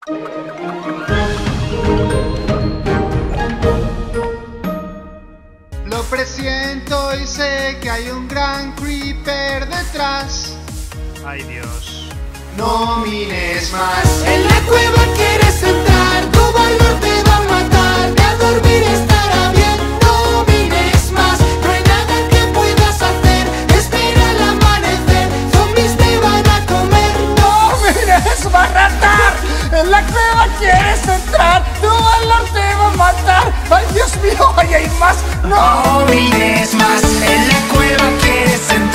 Lo presiento y sé que hay un gran creeper detrás. Ay, Dios. No mires más. En la cueva quieres entrar, tu valor te va a matar. De a dormir estará bien, no mires más. No hay nada que puedas hacer, espera al amanecer. Zombies te van a comer, no mires más, ratar. En la cueva quieres entrar, tu valor te va a matar. Ay, Dios mío, ahí hay más, no mires más. En la cueva quieres entrar.